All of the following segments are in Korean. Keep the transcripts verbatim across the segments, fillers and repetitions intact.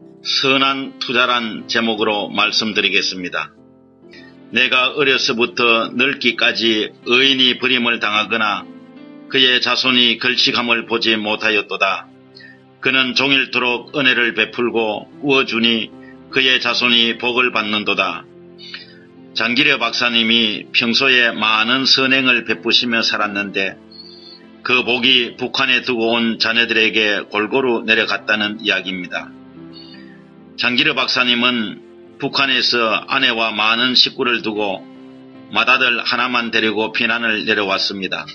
선한 투자란 제목으로 말씀드리겠습니다. 내가 어려서부터 늙기까지 의인이 버림을 당하거나 그의 자손이 걸식함을 보지 못하였도다. 그는 종일토록 은혜를 베풀고 구워주니 그의 자손이 복을 받는도다. 장기려 박사님이 평소에 많은 선행을 베푸시며 살았는데 그 복이 북한에 두고 온 자녀들에게 골고루 내려갔다는 이야기입니다. 장기려 박사님은 북한에서 아내와 많은 식구를 두고 맏아들 하나만 데리고 피난을 내려왔습니다.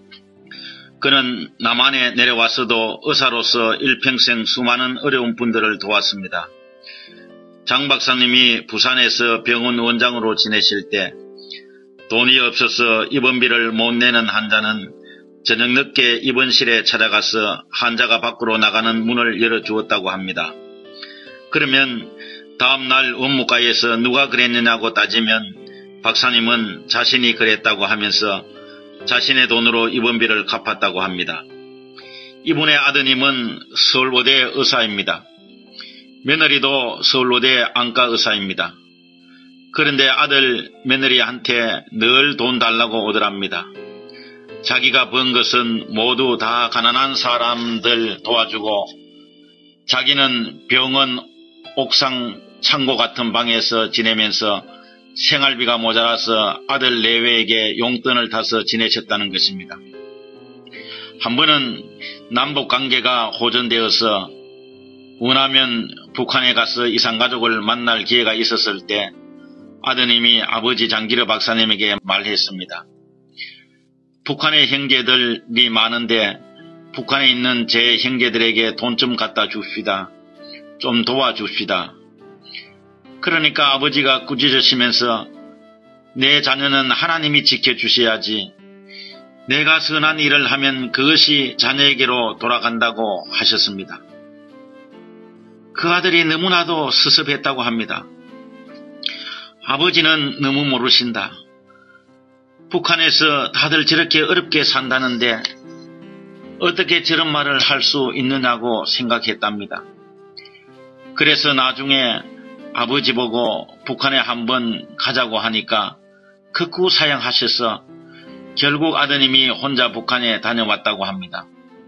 그는 남한에 내려왔어도 의사로서 일평생 수많은 어려운 분들을 도왔습니다. 장 박사님이 부산에서 병원 원장으로 지내실 때 돈이 없어서 입원비를 못 내는 환자는 저녁 늦게 입원실에 찾아가서 환자가 밖으로 나가는 문을 열어주었다고 합니다. 그러면 다음날 원무과에서 누가 그랬느냐고 따지면 박사님은 자신이 그랬다고 하면서 자신의 돈으로 입원비를 갚았다고 합니다. 이분의 아드님은 서울고대 의사입니다. 며느리도 서울고대 안과 의사입니다. 그런데 아들 며느리한테 늘 돈 달라고 오더랍니다. 자기가 번 것은 모두 다 가난한 사람들 도와주고 자기는 병원 옥상 창고 같은 방에서 지내면서 생활비가 모자라서 아들 내외에게 용돈을 타서 지내셨다는 것입니다. 한 번은 남북관계가 호전되어서 원하면 북한에 가서 이산가족을 만날 기회가 있었을 때 아드님이 아버지 장기려 박사님에게 말했습니다. 북한의 형제들이 많은데 북한에 있는 제 형제들에게 돈 좀 갖다 줍시다. 좀 도와줍시다. 그러니까 아버지가 꾸짖으시면서 내 자녀는 하나님이 지켜주셔야지. 내가 선한 일을 하면 그것이 자녀에게로 돌아간다고 하셨습니다. 그 아들이 너무나도 섭섭했다고 합니다. 아버지는 너무 모르신다. 북한에서 다들 저렇게 어렵게 산다는데 어떻게 저런 말을 할 수 있느냐고 생각했답니다. 그래서 나중에 아버지 보고 북한에 한번 가자고 하니까 극구 사양하셔서 결국 아드님이 혼자 북한에 다녀왔다고 합니다.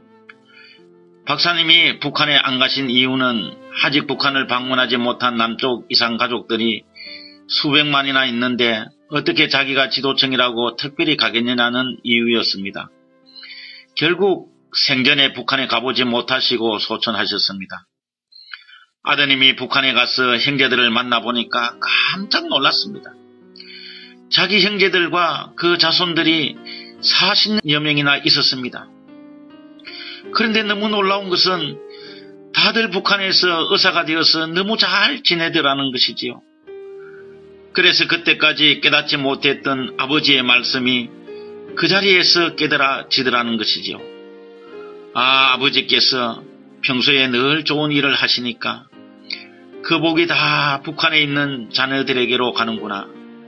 박사님이 북한에 안 가신 이유는 아직 북한을 방문하지 못한 남쪽 이산 가족들이 수백만이나 있는데 어떻게 자기가 지도청이라고 특별히 가겠느냐는 이유였습니다. 결국 생전에 북한에 가보지 못하시고 소천하셨습니다. 아드님이 북한에 가서 형제들을 만나보니까 깜짝 놀랐습니다. 자기 형제들과 그 자손들이 사십여 명이나 있었습니다. 그런데 너무 놀라운 것은 다들 북한에서 의사가 되어서 너무 잘 지내더라는 것이지요. 그래서 그때까지 깨닫지 못했던 아버지의 말씀이 그 자리에서 깨달아지더라는 것이지요. 아, 아버지께서 평소에 늘 좋은 일을 하시니까 그 복이 다 북한에 있는 자녀들에게로 가는구나.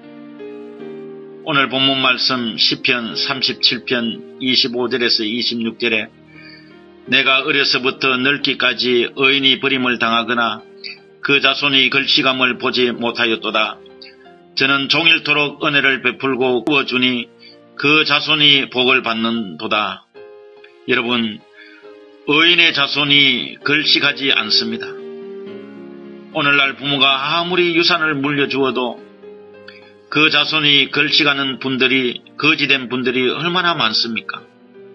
오늘 본문 말씀 시편 삼십칠 편 이십오 절에서 이십육 절에 내가 어려서부터 늙기까지 의인이 버림을 당하거나 그 자손이 걸시감을 보지 못하였도다. 저는 종일토록 은혜를 베풀고 구워주니 그 자손이 복을 받는도다. 여러분, 의인의 자손이 걸식하지 않습니다. 오늘날 부모가 아무리 유산을 물려주어도 그 자손이 걸식하는 분들이, 거지된 분들이 얼마나 많습니까?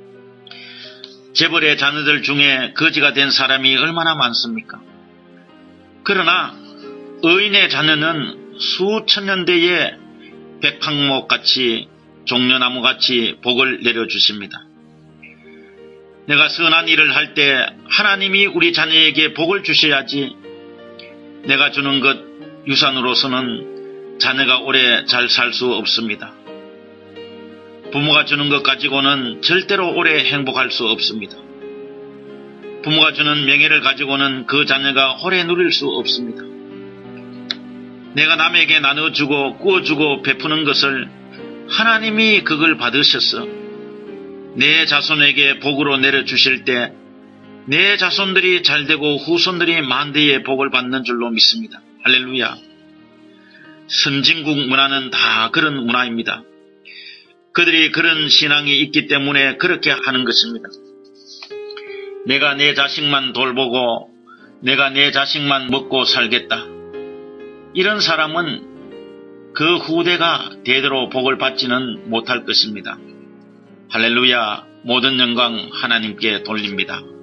재벌의 자녀들 중에 거지가 된 사람이 얼마나 많습니까? 그러나 의인의 자녀는 수천 년대에 백향목같이 종려나무같이 복을 내려주십니다. 내가 선한 일을 할 때 하나님이 우리 자녀에게 복을 주셔야지 내가 주는 것 유산으로서는 자녀가 오래 잘 살 수 없습니다. 부모가 주는 것 가지고는 절대로 오래 행복할 수 없습니다. 부모가 주는 명예를 가지고는 그 자녀가 오래 누릴 수 없습니다. 내가 남에게 나눠주고 구워주고 베푸는 것을 하나님이 그걸 받으셔서 내 자손에게 복으로 내려주실 때 내 자손들이 잘되고 후손들이 만대의 복을 받는 줄로 믿습니다. 할렐루야. 선진국 문화는 다 그런 문화입니다. 그들이 그런 신앙이 있기 때문에 그렇게 하는 것입니다. 내가 내 자식만 돌보고 내가 내 자식만 먹고 살겠다. 이런 사람은 그 후대가 대대로 복을 받지는 못할 것입니다. 할렐루야. 모든 영광 하나님께 돌립니다.